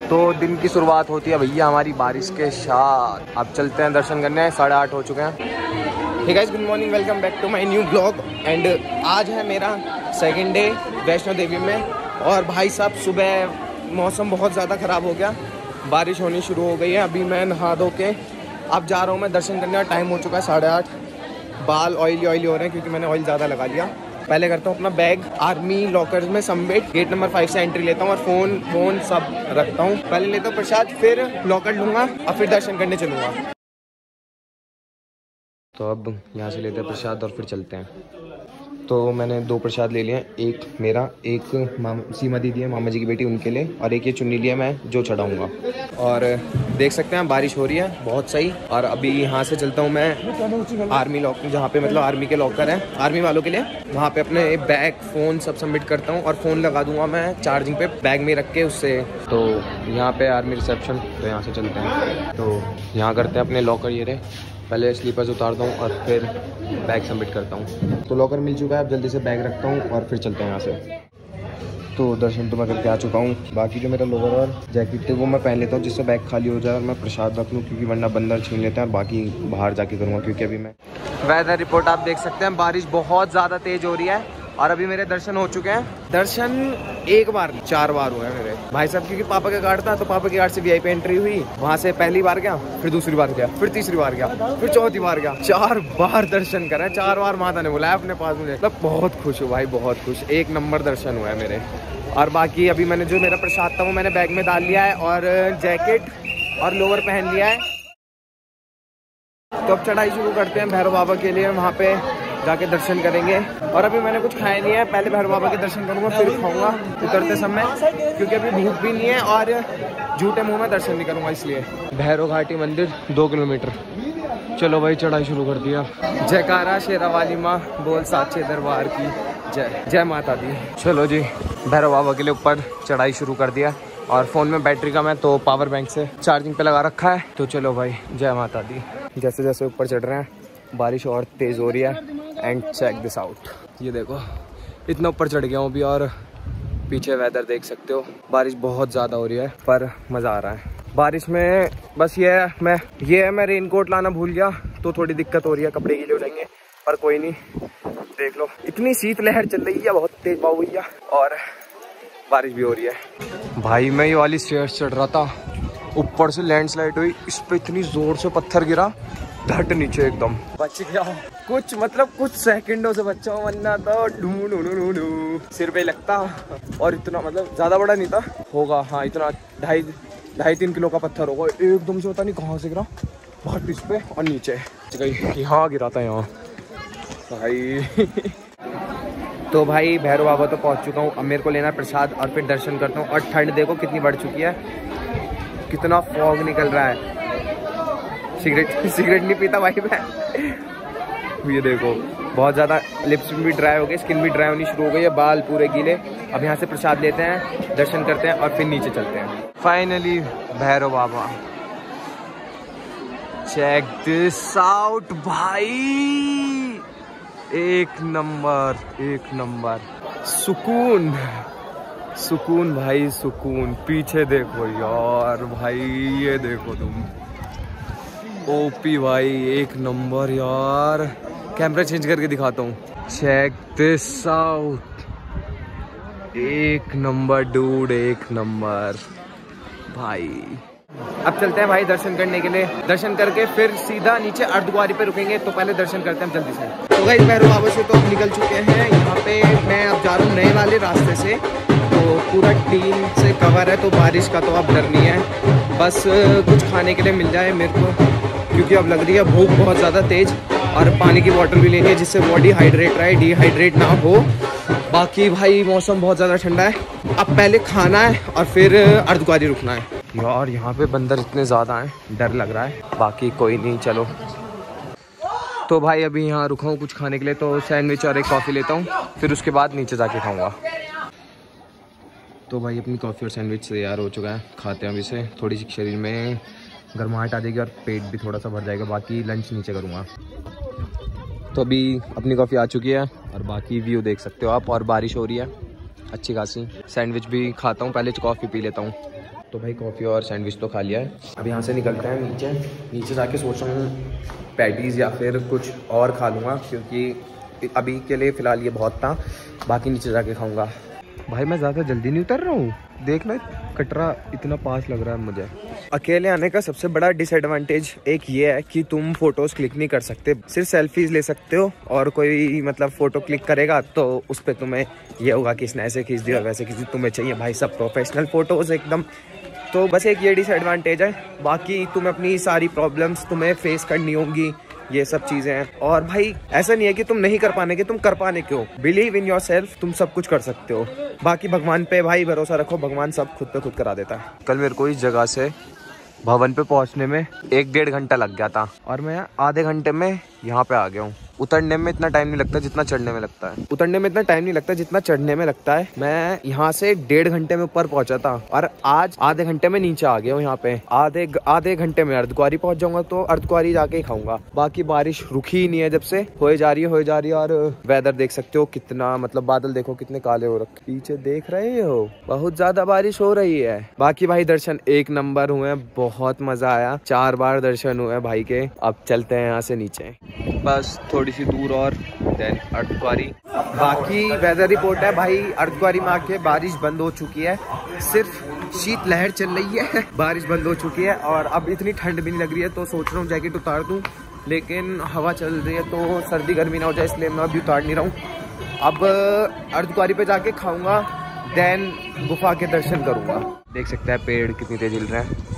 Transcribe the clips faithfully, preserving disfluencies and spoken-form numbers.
तो दिन की शुरुआत होती है भैया हमारी बारिश के साथ। अब चलते हैं दर्शन करने, साढ़े आठ हो चुके हैं। Hey guys, good morning, welcome back to my new blog. And आज है मेरा सेकंड डे वैष्णो देवी में। और भाई साहब सुबह मौसम बहुत ज़्यादा ख़राब हो गया, बारिश होनी शुरू हो गई है। अभी मैं नहा धो के अब जा रहा हूँ मैं दर्शन करने का। टाइम हो चुका है साढ़े आठ। बाल ऑयली ऑयली हो रहे हैं क्योंकि मैंने ऑयल ज़्यादा लगा लिया। पहले करता हूँ अपना बैग आर्मी लॉकर में सबमिट, गेट नंबर फाइव से एंट्री लेता हूँ और फ़ोन फ़ोन सब रखता हूँ। पहले लेता हूँ प्रसाद, फिर लॉकर लूँगा और फिर दर्शन करने चलूँगा। तो अब यहाँ से लेते हैं प्रसाद और फिर चलते हैं। तो मैंने दो प्रसाद ले लिए हैं, एक मेरा, एक माम सीमा दीदी है मामा जी की बेटी उनके लिए, और एक ये चुन्नी लिया मैं जो चढ़ाऊँगा। और देख सकते हैं बारिश हो रही है बहुत सही। और अभी यहाँ से चलता हूँ मैं आर्मी लॉक, जहाँ पे मतलब आर्मी के लॉकर हैं आर्मी वालों के लिए। वहाँ पे अपने बैग फ़ोन सब सबमिट करता हूँ और फ़ोन लगा दूँगा मैं चार्जिंग पे बैग में रख के उससे। तो यहाँ पे आर्मी रिसेप्शन, तो यहाँ से चलते हैं। तो यहाँ करते हैं अपने लॉकर, ये रहे। पहले स्लीपर्स उतारता हूँ और फिर बैग सबमिट करता हूँ। तो लॉकर मिल चुका है, अब जल्दी से बैग रखता हूँ और फिर चलते हैं यहाँ से। तो दर्शन तो मैं करके आ चुका हूँ। बाकी जो मेरा लोवर और जैकेट थे वो मैं पहन लेता हूँ जिससे बैग खाली हो जाए और मैं प्रसाद रख लूँ, क्योंकि वरना बंदर छीन लेते हैं। बाकी बाहर जाके करूँगा क्योंकि अभी मैं वेदर रिपोर्ट आप देख सकते हैं, बारिश बहुत ज़्यादा तेज़ हो रही है। और अभी मेरे दर्शन हो चुके हैं। दर्शन एक बार चार बार हुए हैं मेरे भाई साहब, क्योंकि पापा का कार्ड था तो पापा की कार्ड से वीआईपी एंट्री हुई। वहाँ से पहली बार गया, फिर दूसरी बार गया, फिर तीसरी बार गया, फिर चौथी बार गया। चार बार दर्शन करा, चार बार माता ने बुलाया अपने पास मुझे। मतलब बहुत खुश हूँ भाई, बहुत खुश। एक नंबर दर्शन हुआ है मेरे। और बाकी अभी मैंने जो मेरा प्रसाद था वो मैंने बैग में डाल लिया है और जैकेट और लोअर पहन लिया है। तो अब चढ़ाई शुरू करते हैं भैरव बाबा के लिए, वहाँ पे जाके दर्शन करेंगे। और अभी मैंने कुछ खाया नहीं है, पहले भैरव बाबा के दर्शन करूंगा फिर खाऊंगा उतरते समय, क्योंकि अभी भूख भी नहीं है और झूठे मुंह में दर्शन नहीं करूंगा इसलिए। भैरव घाटी मंदिर दो किलोमीटर। चलो भाई चढ़ाई शुरू कर दिया। जयकारा शेरा वाली माँ बोल साचे दरबार की जय, जय माता दी। चलो जी, भैरव बाबा के लिए ऊपर चढ़ाई शुरू कर दिया। और फ़ोन में बैटरी का मैं तो पावर बैंक से चार्जिंग पे लगा रखा है। तो चलो भाई, जय माता दी। जैसे जैसे ऊपर चढ़ रहे हैं बारिश और तेज़ हो रही है। एंड चेक दिस आउट, ये देखो इतना ऊपर चढ़ गया हूँ अभी और पीछे वेदर देख सकते हो। बारिश बहुत ज़्यादा हो रही है पर मज़ा आ रहा है बारिश में। बस ये है मैं ये है मैं रेनकोट लाना भूल गया तो थोड़ी दिक्कत हो रही है, कपड़े गीले हो जाएंगे, पर कोई नहीं। देख लो इतनी शीतलहर चल रही है, बहुत तेज पाव भैया, और बारिश भी हो रही है। भाई मैं ये वाली स्टेयर्स चढ़ रहा था, ऊपर से लैंडस्लाइड हुई, इस पे इतनी जोर से पत्थर गिरा, धट नीचे एकदम बच गया। कुछ मतलब कुछ सेकंडों से बच्चा हूँ, वरना तो ढूंढ ढूंढ ढूंढ सिर पे लगता। और इतना मतलब ज़्यादा बड़ा नहीं था, होगा हाँ इतना ढाई ढाई तीन किलो का पत्थर होगा। एकदम से पता नहीं कहाँ से गिरा, भट इस पे और नीचे यहाँ गिरा था यहाँ भाई। तो भाई भैरव बाबा तो पहुँच चुका हूँ। अब मेरे को लेना प्रसाद और फिर दर्शन करता हूँ। और ठंड देखो कितनी बढ़ चुकी है, कितना फॉग निकल रहा है। सिगरेट सिगरेट नहीं पीता भाई मैं। ये देखो बहुत ज़्यादा लिप्स भी ड्राई हो गए, स्किन भी ड्राई होनी शुरू हो गई है, बाल पूरे गीले। अब यहाँ से प्रसाद लेते हैं, दर्शन करते हैं और फिर नीचे चलते हैं। Finally Bhairav Baba, check this out भाई, एक नंबर एक नंबर। सुकून सुकून भाई सुकून। पीछे देखो यार भाई, ये देखो तुम, ओपी भाई एक नंबर यार। कैमरा चेंज करके दिखाता हूँ, चेक दिस आउट, एक नंबर डूड, एक नंबर भाई। अब चलते हैं भाई दर्शन करने के लिए। दर्शन करके फिर सीधा नीचे अर्धकुंवारी पे रुकेंगे, तो पहले दर्शन करते हैं जल्दी से। तो गाइस भैरव बाबा से तो अब निकल चुके हैं। यहाँ पे मैं अब जा रहा हूँ नए वाले रास्ते से, तो पूरा टीन से कवर है, तो बारिश का तो अब डर नहीं है। बस कुछ खाने के लिए मिल जाए मेरे को, क्योंकि अब लग रही है भूख बहुत ज़्यादा तेज़। और पानी की बॉटल भी लेंगे जिससे बॉडी हाइड्रेट रहे, डिहाइड्रेट ना हो। बाकी भाई मौसम बहुत ज़्यादा ठंडा है। अब पहले खाना है और फिर अर्धकुंवारी रुकना है। यार यहाँ पे बंदर इतने ज़्यादा हैं, डर लग रहा है। बाकी कोई नहीं, चलो। तो भाई अभी यहाँ रुका हूँ कुछ खाने के लिए, तो सैंडविच और एक कॉफ़ी लेता हूँ, फिर उसके बाद नीचे जाके खाऊँगा। तो भाई अपनी कॉफ़ी और सैंडविच तैयार हो चुका है, खाते हैं अभी से। थोड़ी सी शरीर में गर्माहट आ जाएगी और पेट भी थोड़ा सा भर जाएगा। बाकी लंच नीचे करूँगा। तो अभी अपनी कॉफ़ी आ चुकी है और बाकी व्यू देख सकते हो आप, और बारिश हो रही है अच्छी खासी। सैंडविच भी खाता हूँ, पहले कॉफ़ी पी लेता हूँ। तो भाई कॉफ़ी और सैंडविच तो खा लिया है। अब यहाँ से निकलते हैं नीचे। नीचे जाके सोच रहा हूँ पैटीज़ या फिर कुछ और खा लूँगा, क्योंकि अभी के लिए फ़िलहाल ये बहुत था, बाकी नीचे जाके खाऊँगा। भाई मैं ज़्यादा जल्दी नहीं उतर रहा हूँ, देख लो कटरा इतना पास लग रहा है मुझे। अकेले आने का सबसे बड़ा डिसएडवांटेज एक ये है कि तुम फोटोज़ क्लिक नहीं कर सकते, सिर्फ सेल्फीज़ ले सकते हो, और कोई मतलब फ़ोटो क्लिक करेगा तो उस पर तुम्हें ये होगा कि इसने ऐसे खींच दिया वैसे खींच दिया, तुम्हें चाहिए भाई सब प्रोफेशनल फ़ोटोज़ एकदम। तो बस एक ये डिसएडवांटेज है, बाकी तुम्हें अपनी सारी प्रॉब्लम्स तुम्हें फेस करनी होंगी, ये सब चीज़ें हैं। और भाई ऐसा नहीं है कि तुम नहीं कर पाने के, तुम कर पाने के हो। बिलीव इन योर सेल्फ, तुम सब कुछ कर सकते हो। बाकी भगवान पे भाई भरोसा रखो, भगवान सब खुद पे खुद करा देता है। कल मेरे को इस जगह से भवन पे पहुंचने में एक डेढ़ घंटा लग गया था, और मैं आधे घंटे में यहाँ पे आ गया हूँ। उतरने में इतना टाइम नहीं लगता जितना चढ़ने में लगता है उतरने में इतना टाइम नहीं लगता जितना चढ़ने में लगता है। मैं यहाँ से डेढ़ घंटे में ऊपर पहुंचा था, और आज आधे घंटे में नीचे आ गया हूँ। यहाँ पे आधे आधे घंटे में अर्धकुंवारी पहुंच जाऊंगा, तो अर्धकुंवारी जाके ही खाऊंगा। बाकी बारिश रुकी ही नहीं है, जब से होए जा रही है होए जा रही है। और वेदर देख सकते हो कितना, मतलब बादल देखो कितने काले हो रखे, पीछे देख रहे हो बहुत ज्यादा बारिश हो रही है। बाकी भाई दर्शन एक नंबर हुए, बहुत मजा आया, चार बार दर्शन हुए भाई के। अब चलते हैं यहाँ से नीचे, बस थोड़ी सी दूर और देन अर्धकुंवारी। बाकी वेदर रिपोर्ट है भाई, अर्धकुंवारी में आके बारिश बंद हो चुकी है, सिर्फ शीत लहर चल रही है, बारिश बंद हो चुकी है। और अब इतनी ठंड भी नहीं लग रही है, तो सोच रहा हूँ जैकेट उतार दूँ, लेकिन हवा चल रही है तो सर्दी गर्मी ना हो जाए, इसलिए मैं अभी उतार नहीं रहा हूँ। अब अर्धकुंवारी पे जाके खाऊंगा, देन गुफा के दर्शन करूंगा। देख सकते हैं पेड़ कितनी तेज हिल रहे हैं।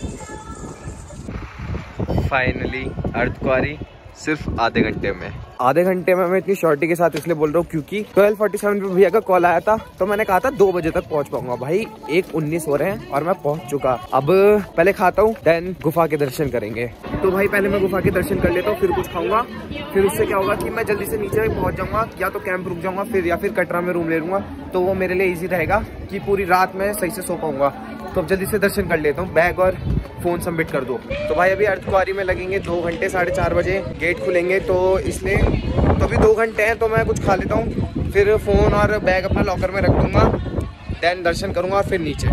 फाइनली अर्धकुंवारी सिर्फ आधे घंटे में आधे घंटे में मैं इतनी शॉर्टी के साथ इसलिए बोल रहा हूँ क्योंकि ट्वेल्व फोर्टी सेवन पे भैया का कॉल आया था, तो मैंने कहा था दो बजे तक पहुंच पाऊंगा। भाई एक उन्नीस हो रहे हैं और मैं पहुंच चुका। अब पहले खाता हूँ, देन गुफा के दर्शन करेंगे। तो भाई पहले मैं गुफा के दर्शन कर लेता हूँ, फिर कुछ खाऊंगा। फिर उससे क्या होगा कि मैं जल्दी से नीचे पहुंच जाऊंगा, या तो कैंप रुक जाऊंगा फिर, या फिर कटरा में रूम ले लूंगा, तो वो मेरे लिए ईजी रहेगा कि पूरी रात में सही से सो पाऊंगा। तो अब जल्दी से दर्शन कर लेता हूँ, बैग और फ़ोन सबमिट कर दो। तो भाई अभी अर्धकुंवारी में लगेंगे दो घंटे, साढ़े चार बजे गेट खुलेंगे, तो इसलिए तो अभी दो घंटे हैं, तो मैं कुछ खा लेता हूँ, फिर फ़ोन और बैग अपना लॉकर में रख दूँगा, देन दर्शन करूँगा और फिर नीचे।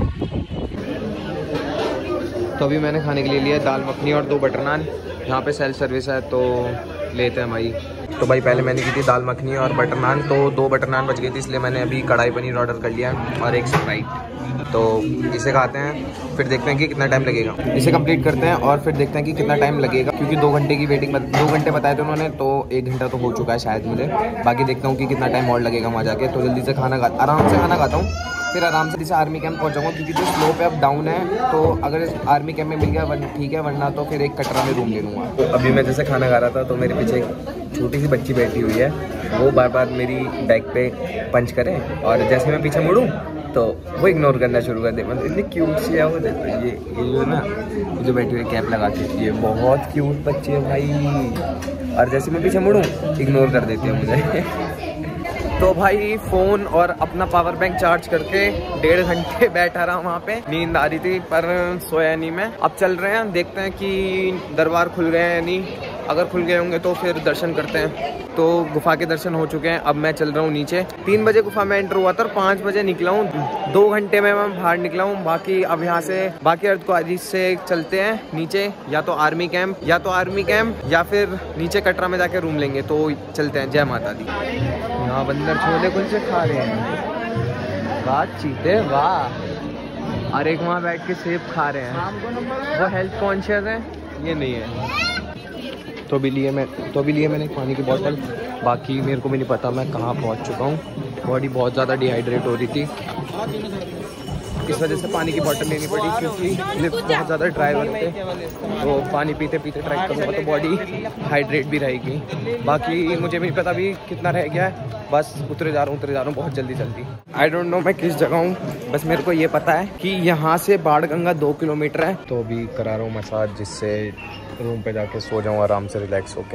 तो अभी मैंने खाने के लिए लिया दाल मखनी और दो बटर नान। यहाँ पे सेल्फ सर्विस है तो लेते हैं भाई। तो भाई पहले मैंने की थी दाल मखनी और बटर नान, तो दो बटर नान बच गई थी, इसलिए मैंने अभी कढ़ाई पनीर ऑर्डर कर लिया और एक स्प्राइट। तो इसे खाते हैं, फिर देखते हैं कि कितना टाइम लगेगा। इसे कंप्लीट करते हैं और फिर देखते हैं कि कितना टाइम लगेगा, क्योंकि दो घंटे की वेटिंग दो घंटे बताए थे उन्होंने, तो एक घंटा तो हो चुका है शायद मुझे। बाकी देखता हूँ कि कितना टाइम और लगेगा वहाँ जाके। तो जल्दी से खाना खा आराम से खाना खाता हूँ, फिर आराम से जैसे आर्मी कैंप पहुँच जाऊँगा, क्योंकि जो स्लोप है अब डाउन है, तो अगर आर्मी कैंप में मिल गया वन ठीक है, वरना तो फिर एक कटरा में रूम ले लूँगा। तो अभी मैं जैसे खाना खा रहा था, तो मेरे पीछे एक छोटी सी बच्ची बैठी हुई है, वो बार बार मेरी बैक पे पंच करे, और जैसे मैं पीछे मुड़ूँ तो वो इग्नोर करना शुरू कर दे। मतलब इतनी क्यूट सी है वो, देखो ये ये जो ना जो बैठी हुई कैप लगा के, ये बहुत क्यूट बच्ची है भाई, और जैसे मैं पीछे मुड़ूँ इग्नोर कर देती है मुझे। तो भाई फ़ोन और अपना पावर बैंक चार्ज करके डेढ़ घंटे बैठा रहा वहाँ पे, नींद आ रही थी पर सोया नहीं मैं। अब चल रहे हैं, देखते हैं कि दरबार खुल गए हैं या नहीं, अगर खुल गए होंगे तो फिर दर्शन करते हैं। तो गुफा के दर्शन हो चुके हैं, अब मैं चल रहा हूँ नीचे। तीन बजे गुफा में एंटर हुआ था और पाँच बजे निकला हूँ, दो घंटे में मैं बाहर निकला हूँ। बाकी अब यहाँ से बाकी अर्धकुंवारी से चलते हैं नीचे, या तो आर्मी कैंप या तो आर्मी कैंप या फिर नीचे कटरा में जाके रूम लेंगे। तो चलते हैं। जय माता दी। यहाँ बंदर छोले कुलचे खा रहे हैं, बात चीते वाह, और एक वहाँ बैठ के सेब खा रहे हैं, वो हेल्थ कॉन्शियस है, ये नहीं है। तो भी लिए मैं तो भी लिए मैंने पानी की बोतल। बाकी मेरे को भी नहीं पता मैं कहाँ पहुँच चुका हूँ, बॉडी बहुत ज़्यादा डिहाइड्रेट हो रही थी, इस वजह से पानी की बोतल लेनी पड़ी, क्योंकि लिफ्ट बहुत ज़्यादा ड्राइवर थे, तो पानी पीते पीते ट्रैक करूँगा तो बॉडी हाइड्रेट भी रहेगी। बाकी मुझे भी पता भी कितना रह गया है, बस उतरे जा रहा हूँ उतरे जा रहा हूँ बहुत जल्दी जल्दी। आई डोंट नो मैं किस जगह हूँ, बस मेरे को ये पता है कि यहाँ से बाणगंगा दो किलोमीटर है। तो अभी करा रहा हूँ मसाज, जिससे रूम पे जाके सो जाऊँ आराम से रिलैक्स होके।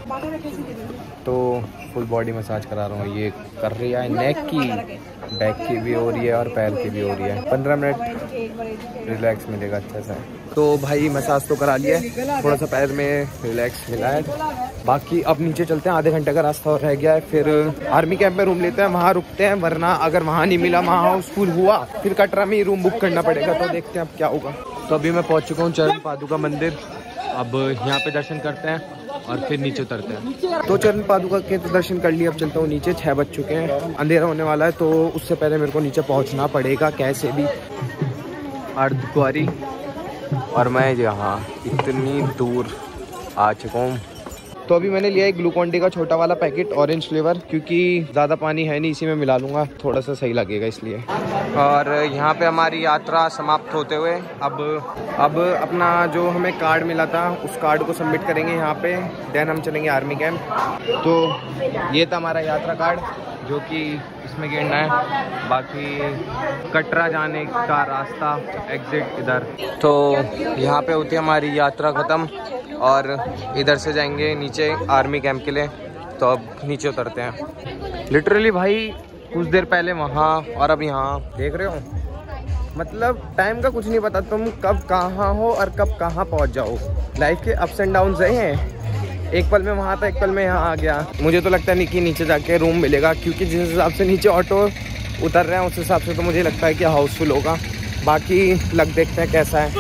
तो फुल बॉडी मसाज करा रहा हूँ, ये कर रही है नेक की, बैक की भी हो रही है और पैर की भी हो रही है। पंद्रह मिनट रिलैक्स मिलेगा अच्छा सा। तो भाई मसाज तो करा लिया है, थोड़ा सा पैर में रिलैक्स मिला है, बाकी अब नीचे चलते हैं, आधे घंटे का रास्ता और रह गया है। फिर आर्मी कैंप में रूम लेते हैं, वहाँ रुकते हैं, वरना अगर वहाँ नहीं मिला, वहाँ हाउसफुल हुआ, फिर कटरा में ही रूम बुक करना पड़ेगा। तो देखते हैं अब क्या होगा। तो अभी मैं पहुँच चुका हूँ चरण पादुका मंदिर। अब यहाँ पे दर्शन करते हैं और फिर नीचे उतरते हैं। तो चरण पादुका के तो दर्शन कर लिए, अब चलता हूँ नीचे। छः बज चुके हैं, अंधेरा होने वाला है, तो उससे पहले मेरे को नीचे पहुँचना पड़ेगा कैसे भी। अर्धकुंवारी और मैं यहाँ इतनी दूर आ चुका हूँ। तो अभी मैंने लिया एक ग्लूकॉन डी का छोटा वाला पैकेट, ऑरेंज फ्लेवर, क्योंकि ज़्यादा पानी है नहीं, इसी में मिला लूँगा, थोड़ा सा सही लगेगा इसलिए। और यहाँ पे हमारी यात्रा समाप्त होते हुए अब अब अपना जो हमें कार्ड मिला था उस कार्ड को सबमिट करेंगे यहाँ पे, देन हम चलेंगे आर्मी कैंप। तो ये था हमारा यात्रा कार्ड जो कि इसमें गिरना है। बाकी कटरा जाने का रास्ता एग्जिट इधर। तो यहाँ पे होती है हमारी यात्रा ख़त्म और इधर से जाएंगे नीचे आर्मी कैंप के लिए। तो अब नीचे उतरते हैं। लिटरली भाई कुछ देर पहले वहाँ और अब यहाँ, देख रहे हो, मतलब टाइम का कुछ नहीं पता, तुम कब कहाँ हो और कब कहाँ पहुँच जाओ। लाइफ के अप्स एंड डाउन्स रहे हैं, एक पल में वहाँ था, एक पल में यहाँ आ गया। मुझे तो लगता नहीं कि नीचे जाके रूम मिलेगा, क्योंकि जिस हिसाब से नीचे ऑटो उतर रहे हैं उस हिसाब से तो मुझे लगता है कि हाउसफुल होगा। बाकी लग देखते हैं कैसा है।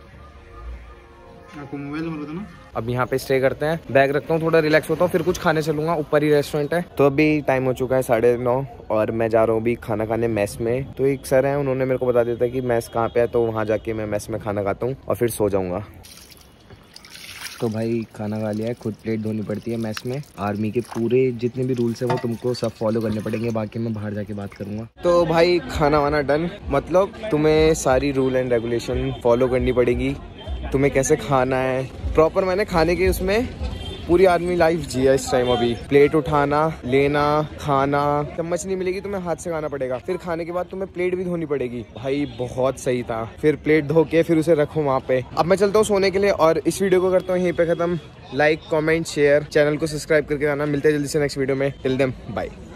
आपको मोबाइल हो रहा था ना। अब यहाँ पे स्टे करते हैं, बैग रखता हूँ, थोड़ा रिलैक्स होता हूँ, फिर कुछ खाने चलूँगा, ऊपर ही रेस्टोरेंट है। तो अभी टाइम हो चुका है साढ़े नौ और मैं जा रहा हूँ अभी खाना खाने मेस में। तो एक सर हैं, उन्होंने मेरे को बता दिया था कि मेस कहाँ पे है, तो वहाँ जाके मैं मेस में खाना खाता हूँ और फिर सो जाऊँगा। तो भाई खाना खा लिया है, खुद प्लेट धोनी पड़ती है मेस में। आर्मी के पूरे जितने भी रूल्स हैं वो तुमको सब फॉलो करने पड़ेंगे, बाकी मैं बाहर जाके बात करूँगा। तो भाई खाना वाना डन, मतलब तुम्हें सारी रूल एंड रेगुलेशन फॉलो करनी पड़ेगी, तुम्हें कैसे खाना है प्रॉपर। मैंने खाने के उसमें पूरी आर्मी लाइफ जिया इस टाइम। अभी प्लेट उठाना, लेना, खाना, चम्मच नहीं मिलेगी, तुम्हें हाथ से खाना पड़ेगा। फिर खाने के बाद तुम्हें प्लेट भी धोनी पड़ेगी। भाई बहुत सही था। फिर प्लेट धो के फिर उसे रखो वहाँ पे। अब मैं चलता हूँ सोने के लिए और इस वीडियो को करता हूँ यहीं पे खत्म। लाइक, कमेंट, शेयर, चैनल को सब्सक्राइब करके आना। मिलते हैं जल्दी से नेक्स्ट वीडियो में। Till then bye.